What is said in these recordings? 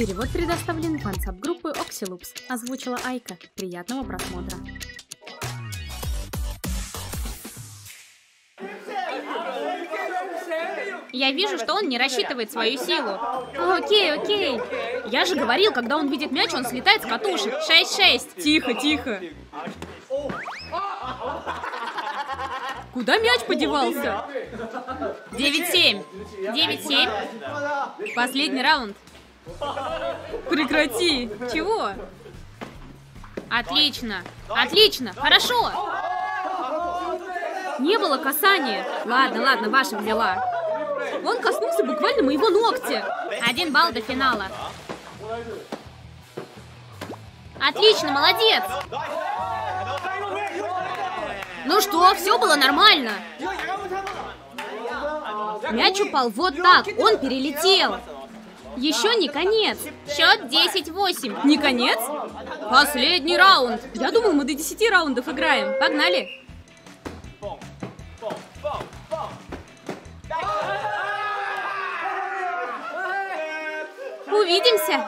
Перевод предоставлен фансаб-группы Oxyloops. Озвучила Айка. Приятного просмотра. Я вижу, что он не рассчитывает свою силу. Окей, окей. Я же говорил, когда он видит мяч, он слетает с катушек. 6-6. Тихо, тихо. Куда мяч подевался? 9-7. 9-7. Последний раунд. Прекрати. Чего? Отлично. Отлично. Хорошо. Не было касания. Ладно, ладно, ваша взяла. Он коснулся буквально моего ногтя. 1 балл до финала. Отлично, молодец. Ну что, все было нормально. Мяч упал вот так, он перелетел. Еще не конец. Счет 10-8. Не конец? Последний раунд. Я думал, мы до 10 раундов играем. Погнали. Увидимся.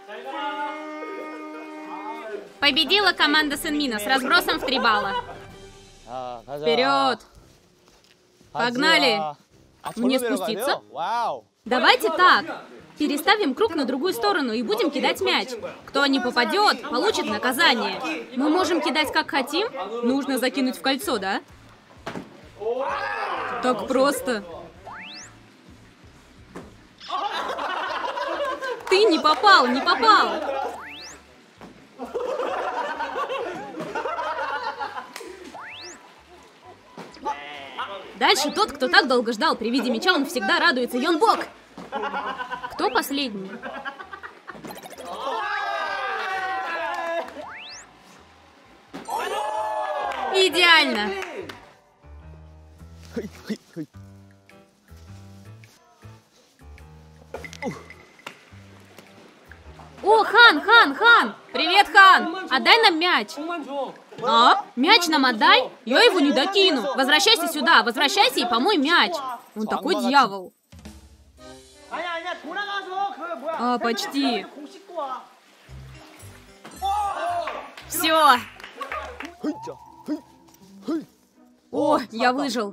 Победила команда Сенмина с разбросом в 3 балла. Вперед! Погнали! Мне спуститься? Давайте так. Переставим круг на другую сторону и будем кидать мяч. Кто не попадет, получит наказание. Мы можем кидать как хотим. Нужно закинуть в кольцо, да? Так просто. Ты не попал, не попал. Дальше тот, кто так долго ждал при виде мяча, он всегда радуется. Йонбок! Кто последний? Идеально! О, Хан! Привет, Хан! Отдай нам мяч! А? Мяч нам отдай? Я его не докину. Возвращайся сюда, возвращайся и помой мяч. Он такой дьявол. А, почти. Все. О, я выжил.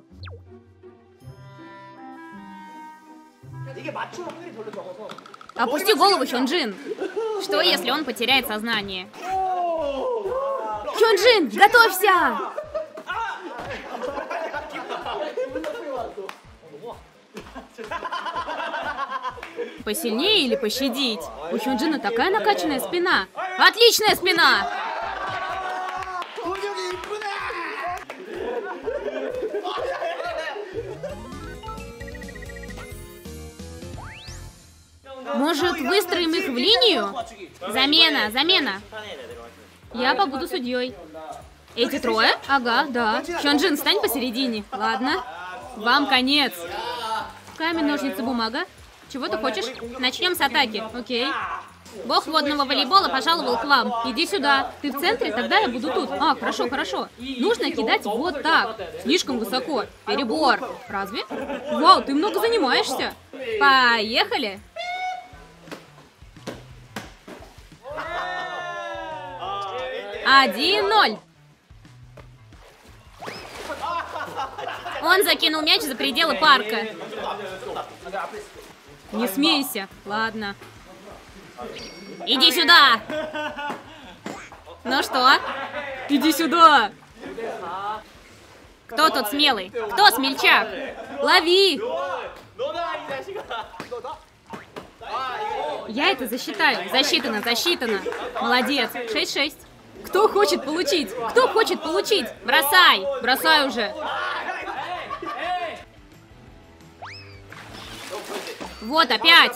Опусти голову, Хёнджин. Что, если он потеряет сознание? Хёнджин, готовься! Посильнее или пощадить? У Хёнджина такая накачанная спина. Отличная спина! Может, выстроим их в линию? Замена. Я побуду судьей. Эти трое? Ага, да. Хёнджин, стань посередине. Ладно. Вам конец. Камень, ножницы, бумага. Чего ты хочешь? Начнем с атаки. Окей. Бог водного волейбола пожаловал к вам. Иди сюда. Ты в центре, тогда я буду тут. А, хорошо. Нужно кидать вот так. Слишком высоко. Перебор. Разве? Вау, ты много занимаешься. Поехали. Один 0. Он закинул мяч за пределы парка. Не смейся. Ладно. Иди сюда. Ну что? Иди сюда. Кто тут смелый? Кто смельчак? Лови. Я это засчитаю. Засчитано. Молодец. 6-6. Кто хочет получить? Бросай уже. Вот опять.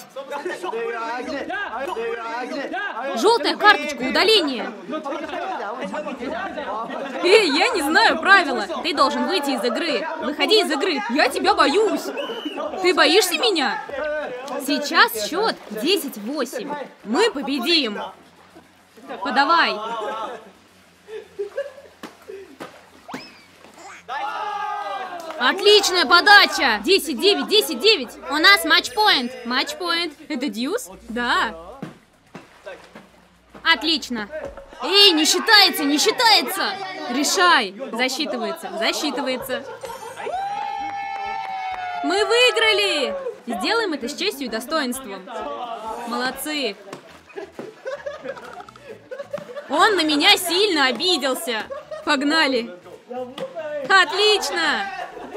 Желтая карточка, удаление. Эй, я не знаю правила. Ты должен выйти из игры. Выходи из игры. Я тебя боюсь. Ты боишься меня? Сейчас счет 10-8. Мы победим. Подавай. Отличная подача! 10-9, 10-9. У нас матч-поинт. Матч-поинт. Это дьюс? Да. Отлично. Эй, не считается, не считается. Решай. Засчитывается, засчитывается. Мы выиграли. Сделаем это с честью и достоинством. Молодцы. Он на меня сильно обиделся. Погнали. Отлично.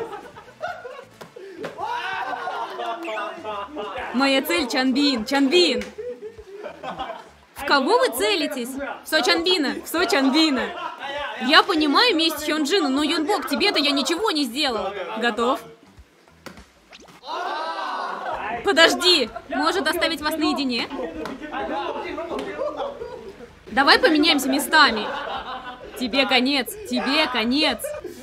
Моя цель Чанбин. Чанбин. В кого вы целитесь? В Сочанбина. В Сочанбина. Я понимаю месть Хёнджина, но Юнбок, тебе-то я ничего не сделал. Готов? Подожди. Может оставить вас наедине? Давай поменяемся местами. Тебе конец. Тебе конец.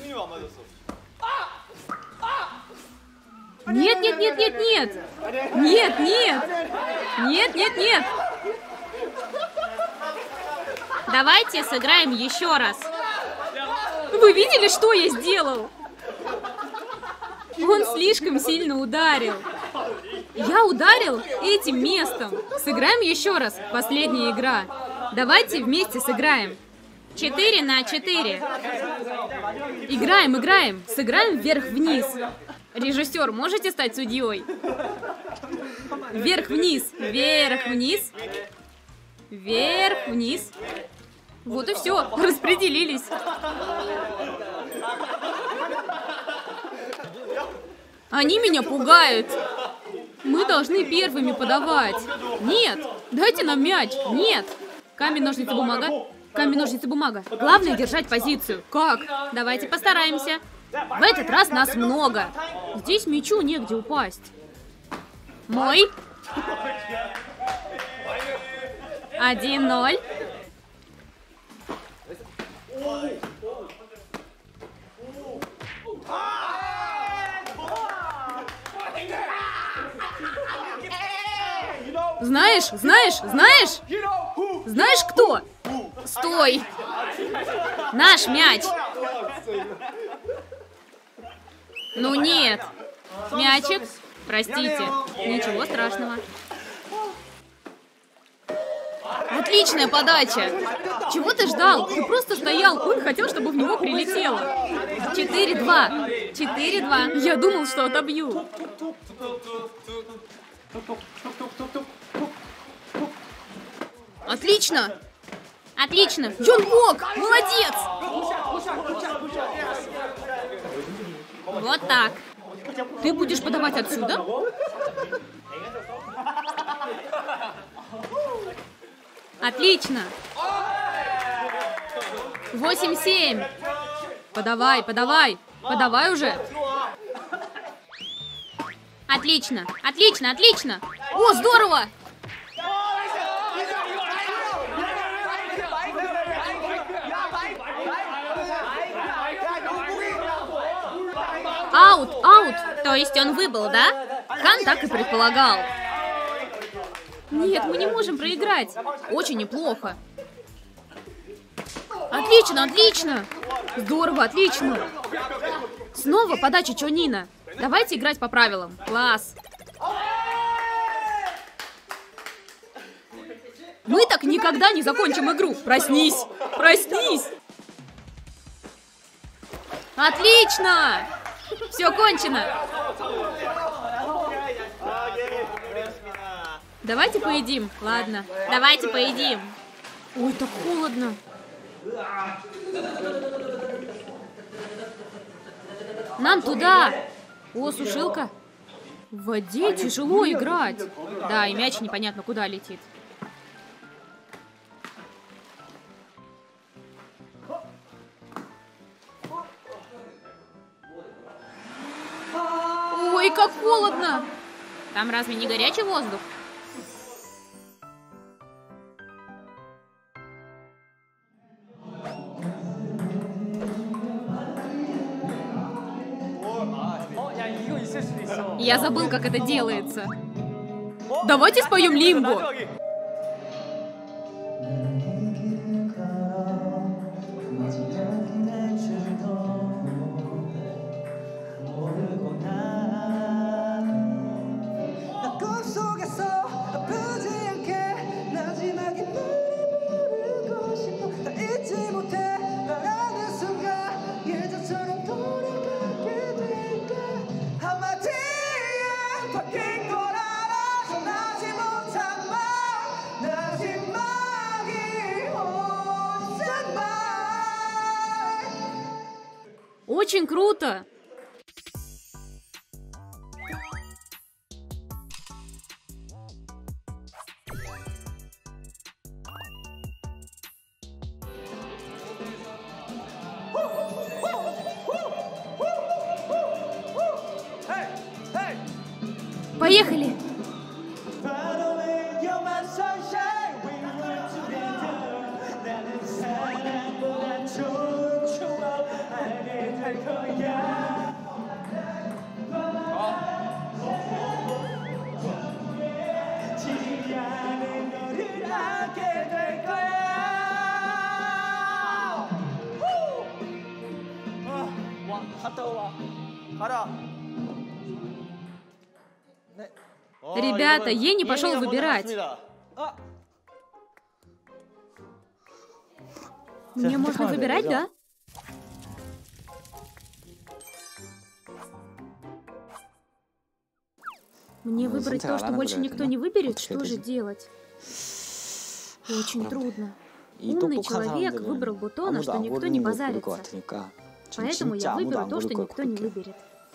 Нет, нет, нет, нет, нет. Нет, нет. Нет, нет, нет. Давайте сыграем еще раз. Вы видели, что я сделал? Он слишком сильно ударил. Я ударил этим местом. Сыграем еще раз. Последняя игра. Давайте вместе сыграем. 4 на 4. Играем, играем. Сыграем вверх-вниз. Режиссер, можете стать судьей? Вверх-вниз. Вверх-вниз. Вверх-вниз. Вот и все. Распределились. Они меня пугают. Мы должны первыми подавать. Нет. Дайте нам мяч. Нет. Камень, ножницы, бумага. Камень, ножницы, бумага. Главное держать позицию. Как? Давайте постараемся. В этот раз нас много. Здесь мячу негде упасть. Мой. 1-0. Знаешь, знаешь, знаешь? Знаешь кто? Стой. Наш мяч. Ну нет. Мячик. Простите. Ничего страшного. Отличная подача. Чего ты ждал? Ты просто стоял. Он хотел, чтобы в него прилетело. 4-2. 4-2. Я думал, что отобью. Отлично. Отлично. Юнбок, молодец. Вот так. Ты будешь подавать отсюда? Отлично. 8-7. Подавай, подавай. Подавай уже. Отлично, отлично, отлично. О, здорово. Аут, аут. То есть он выбыл, да? Хан так и предполагал. Нет, мы не можем проиграть. Очень неплохо. Отлично, отлично. Здорово, отлично. Снова подача Чонина. Давайте играть по правилам. Класс. Мы так никогда не закончим игру. Проснись. Проснись. Отлично. Все кончено. Давайте поедим. Ладно. Давайте поедим. Ой, так холодно. Нам туда. О, сушилка. В воде тяжело играть. Да, и мяч непонятно куда летит. Ой, как холодно. Там разве не горячий воздух? Я забыл, как это делается. Давайте споем Лимбо. Очень круто! Поехали! Ребята, Ени пошел выбирать. Мне можно выбирать, да? Мне выбрать то, что больше никто не выберет? Что же делать? Очень трудно. Умный человек выбрал Бутона, что никто не позарится. Поэтому я выберу то, что никто не выберет.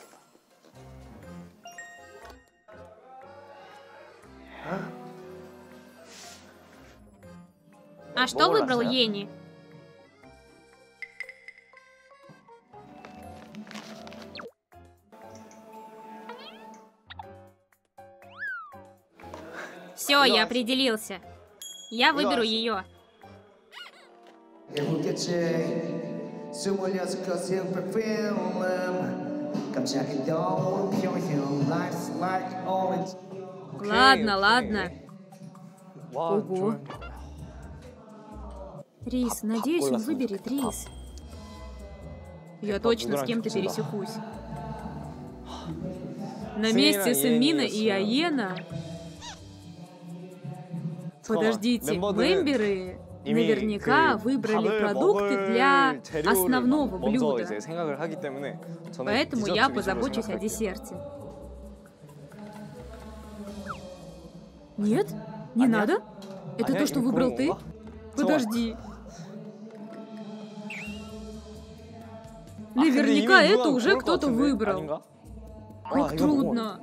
А что выбрал Ени? Все, я определился. Я выберу ее. Ладно, ладно. Ого. Рис, надеюсь, он выберет Рис. Я точно с кем-то пересекусь. На месте Сэмина и Аена. Подождите, мемберы наверняка выбрали продукты для основного блюда. Поэтому я позабочусь о десерте. Нет? Не надо? Это то, что выбрал ты? Подожди. Наверняка это уже кто-то выбрал. Как трудно.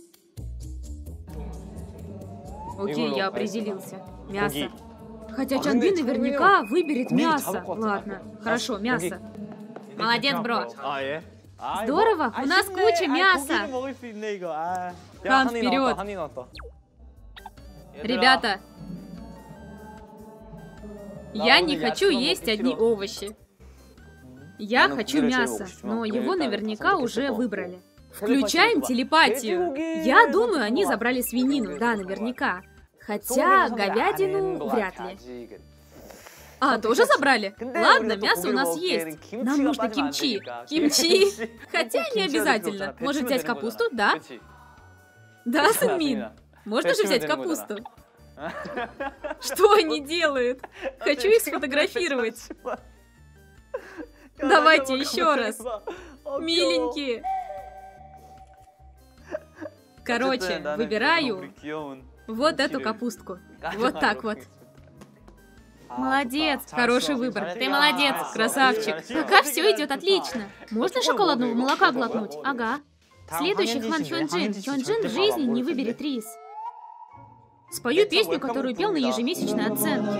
Окей, я определился. Мясо. Хотя Чанбин наверняка выберет мясо. Ладно, хорошо, мясо. Молодец, бро. Здорово, у нас куча мяса. Хан, вперед. Ребята, я не хочу есть одни овощи. Я хочу мясо, но его наверняка уже выбрали. Включаем телепатию. Я думаю, они забрали свинину, да, наверняка. Хотя говядину вряд ли. А, тоже забрали? Ладно, мясо у нас есть. Нам нужно кимчи. Кимчи? Хотя не обязательно. Может взять капусту, да? Да, Сэнмин? Можно же взять капусту? Что они делают? Хочу их сфотографировать. Давайте еще раз. Миленькие. Короче, выбираю вот эту капустку. Вот так вот. Молодец, хороший выбор. Ты молодец, красавчик. Пока все идет отлично. Можно шоколадного молока глотнуть? Ага. Следующий Хван Хёнджин. Хёнджин в жизни не выберет рис. Спою песню, которую пел на ежемесячной оценке.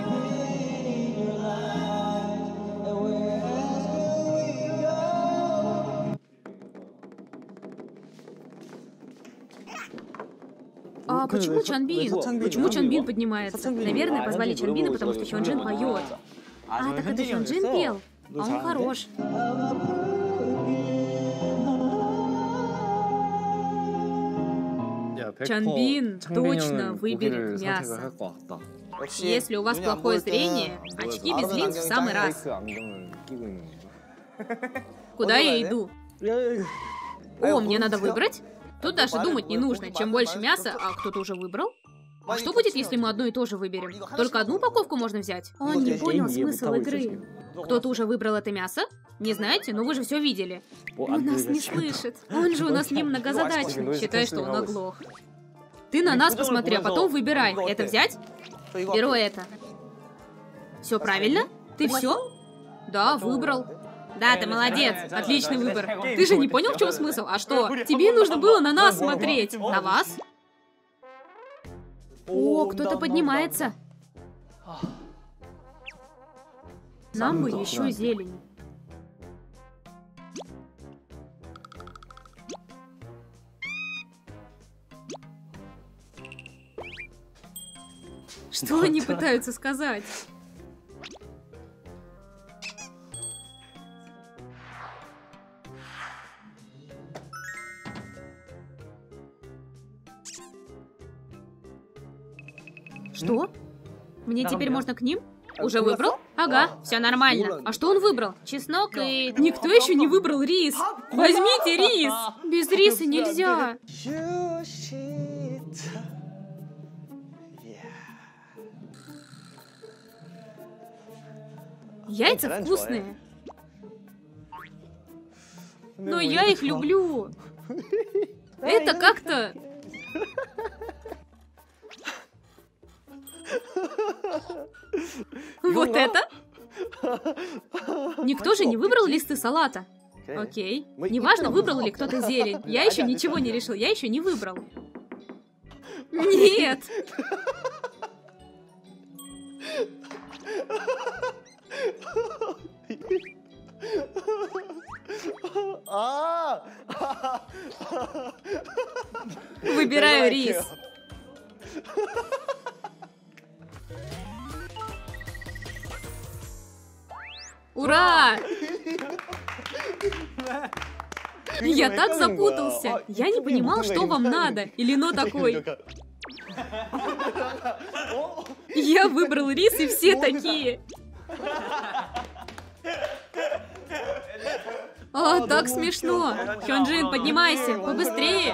А почему Чанбин? Почему Чанбин поднимается? Наверное, позвали Чанбина, потому что Хёнджин поет. А, так это Хёнджин пел? А он хорош. Чанбин точно выберет мясо. Если у вас плохое зрение, очки без линз в самый раз. Куда я иду? О, мне надо выбрать? Тут даже думать не нужно. Чем больше мяса, а кто-то уже выбрал? А что будет, если мы одно и то же выберем? Только одну упаковку можно взять? Он не понял смысл игры. Кто-то уже выбрал это мясо? Не знаете? Но вы же все видели. Он нас не слышит. Он же у нас не многозадачный. Считай, что он оглох. Ты на нас посмотри, а потом выбирай. Это взять? Беру это. Все правильно? Ты все? Да, выбрал. Да, ты молодец. Отличный выбор. Ты же не понял, в чем смысл? А что? Тебе нужно было на нас смотреть. На вас? О, кто-то поднимается. Нам бы еще зелень. Что они пытаются сказать? Что? Мне теперь можно к ним? Уже выбрал? Ага, все нормально. А что он выбрал? Чеснок и... Никто еще не выбрал рис. Возьмите рис. Без риса нельзя. Яйца вкусные. Но я их люблю. Это как-то... Вот это? Никто же не выбрал листы салата. Окей. Неважно, выбрал ли кто-то зелень. Я еще ничего не решил, я еще не выбрал. Нет. Выбираю рис. Ура! Я так запутался. Я не понимал, что вам надо. И Лино такой. Я выбрал рис, и все такие. А, так смешно. Хёнджин, поднимайся, побыстрее.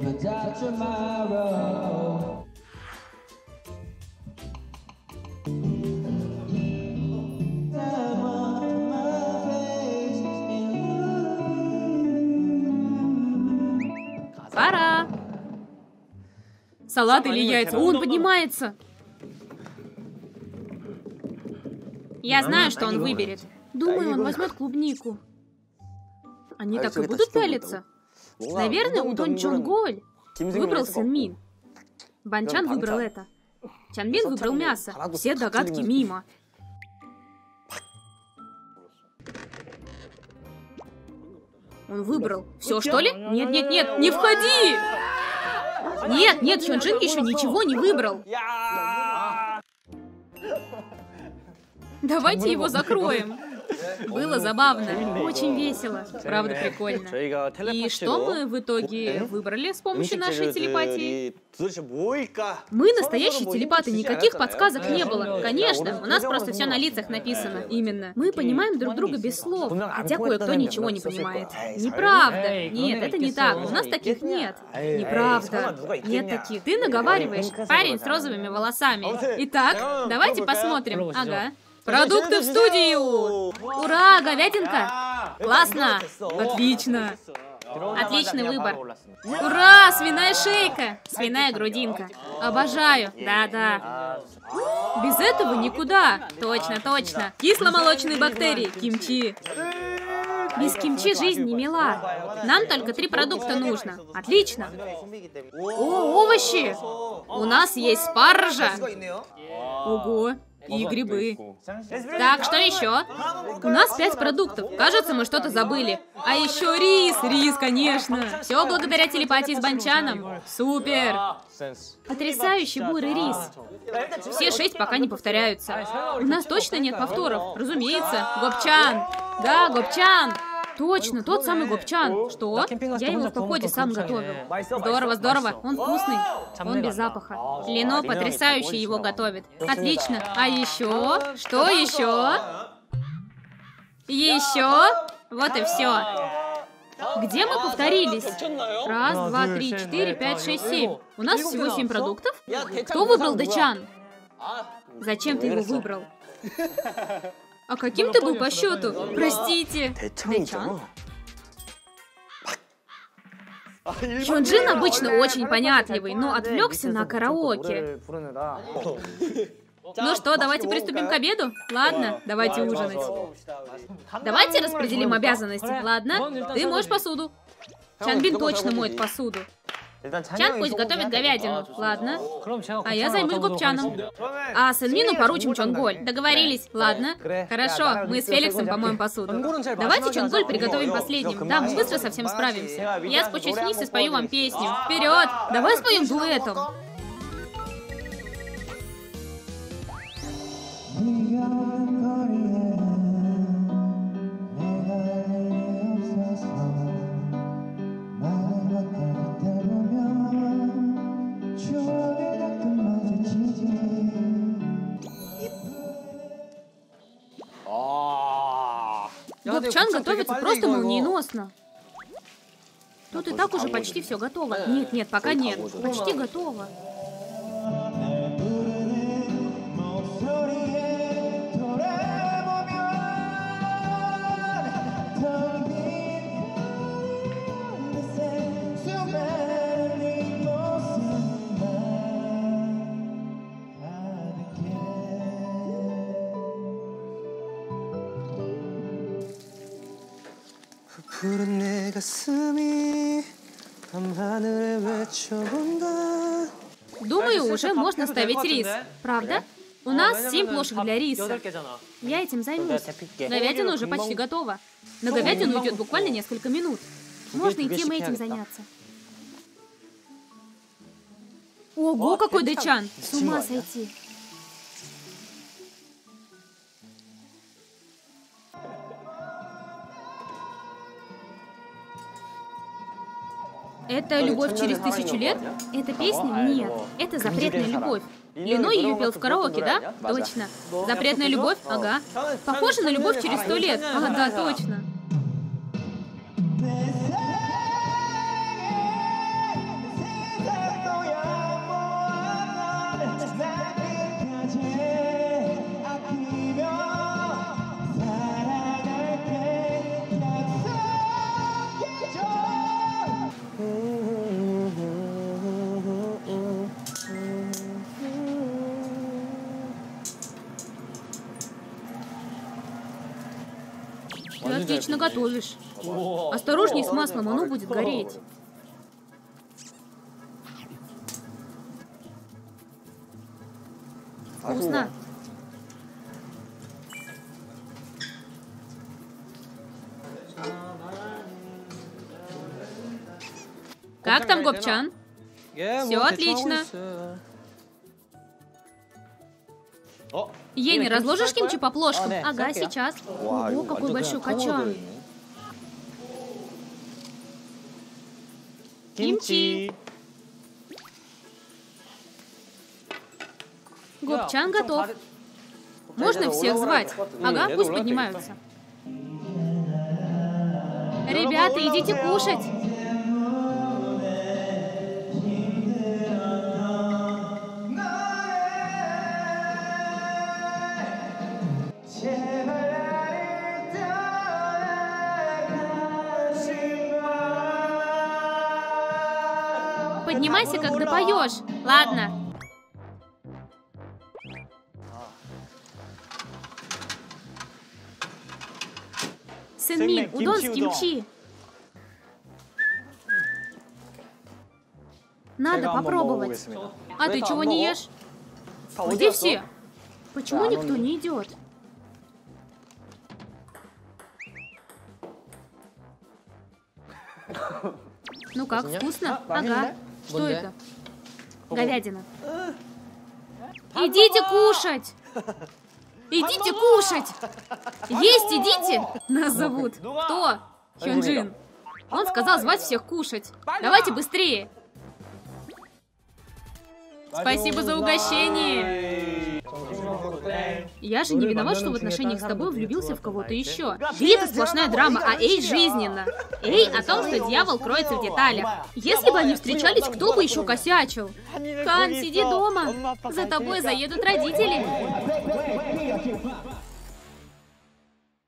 Пора. Салат или яйца? О, он поднимается. Я знаю, что он выберет. Думаю, он возьмет клубнику. Они так и будут пялиться. Наверное, Удон Чонголь выбрал Сынмин. Банчан выбрал это. Чанбин выбрал мясо. Все догадки мимо. Он выбрал. Все, что ли? Нет, нет, нет, не входи! Нет, нет, Хёнджин еще ничего не выбрал. Давайте его закроем. Было забавно, очень весело, правда прикольно. И что мы в итоге выбрали с помощью нашей телепатии? Мы настоящие телепаты, никаких подсказок не было. Конечно, у нас просто все на лицах написано. Именно. Мы понимаем друг друга без слов, хотя кое-кто ничего не понимает. Неправда. Нет, это не так. У нас таких нет. Неправда. Нет таких. Ты наговариваешь. Парень с розовыми волосами. Итак, давайте посмотрим. Ага. Продукты в студию! Ура, говядинка! Классно! Отлично! Отличный выбор. Ура, свиная шейка! Свиная грудинка. Обожаю. Да-да. Без этого никуда. Точно, точно. Кисломолочные бактерии. Кимчи. Без кимчи жизнь не мила. Нам только 3 продукта нужно. Отлично. О, овощи! У нас есть спаржа. Ого. И грибы. Так, что еще? У нас 5 продуктов. Кажется, мы что-то забыли. А еще рис. Рис, конечно. Все благодаря телепатии с Банчаном. Супер. Потрясающий бурый рис. Все 6 пока не повторяются. У нас точно нет повторов. Разумеется. Гопчан. Да, Гопчан. Точно, тот самый Гопчан. Что? Я его в походе сам готовил. Здорово, здорово. Он вкусный. Он без запаха. Лино потрясающе его готовит. Отлично. А еще? Что еще? Еще? Вот и все. Где мы повторились? 1, 2, 3, 4, 5, 6, 7. У нас всего 7 продуктов? Кто выбрал Дэчан? Зачем ты его выбрал? А каким ты был по счету? Простите. Дэчан? Хёнджин обычно очень понятливый, но отвлекся на караоке. Ну что, давайте приступим к обеду? Ладно, давайте ужинать. Давайте распределим обязанности. Ладно, ты моешь посуду. Чанбин точно моет посуду. Чан пусть готовит говядину. Ладно. А я займусь Гопчаном. А Сэнмину поручим Чонголь. Договорились? Ладно. Хорошо, мы с Феликсом помоем посуду. Давайте Чонголь приготовим последним. Да, мы быстро со всем справимся. Я спущусь вниз и спою вам песню. Вперед! Давай споем дуэтом. Гопчан готовится просто молниеносно. Тут и так уже почти все готово. Нет, пока нет. Почти готово. Думаю, уже можно ставить рис. Правда? У нас 7 плошек для риса. Я этим займусь. Говядина уже почти готова. На говядину уйдет буквально несколько минут. Можно и тем этим заняться. Ого, какой Дэчан! С ума сойти. Это «Любовь через 1000 лет»? Это песня? Нет. Это «Запретная любовь». Лино ее пел в караоке, да? Точно. «Запретная любовь»? Ага. Похоже на «Любовь через 100 лет». А, да, точно. Ты отлично готовишь. Осторожней с маслом, оно будет гореть. Вкусно. Как там, Гопчан? Все отлично. Ени, разложишь кимчи по плошкам? Ага, сейчас. Ого, какой большой качан. Кимчи. Гопчан готов. Можно всех звать? Ага, пусть поднимаются. Ребята, идите кушать. Поднимайся, когда поешь. Ладно. Сэнмин, удон с кимчи. Надо попробовать. А ты чего не ешь? Где все? Почему никто не идет? Ну как, вкусно? Ага. Что это? Говядина. Идите кушать! Идите кушать! Есть идите! Нас зовут. Кто? Хёнджин. Он сказал звать всех кушать. Давайте быстрее. Спасибо за угощение. Я же не виноват, что в отношениях с тобой влюбился в кого-то еще. Ты — это сплошная драма, а Эй жизненно. Эй о том, что дьявол кроется в деталях. Если бы они встречались, кто бы еще косячил? Кан, сиди дома. За тобой заедут родители.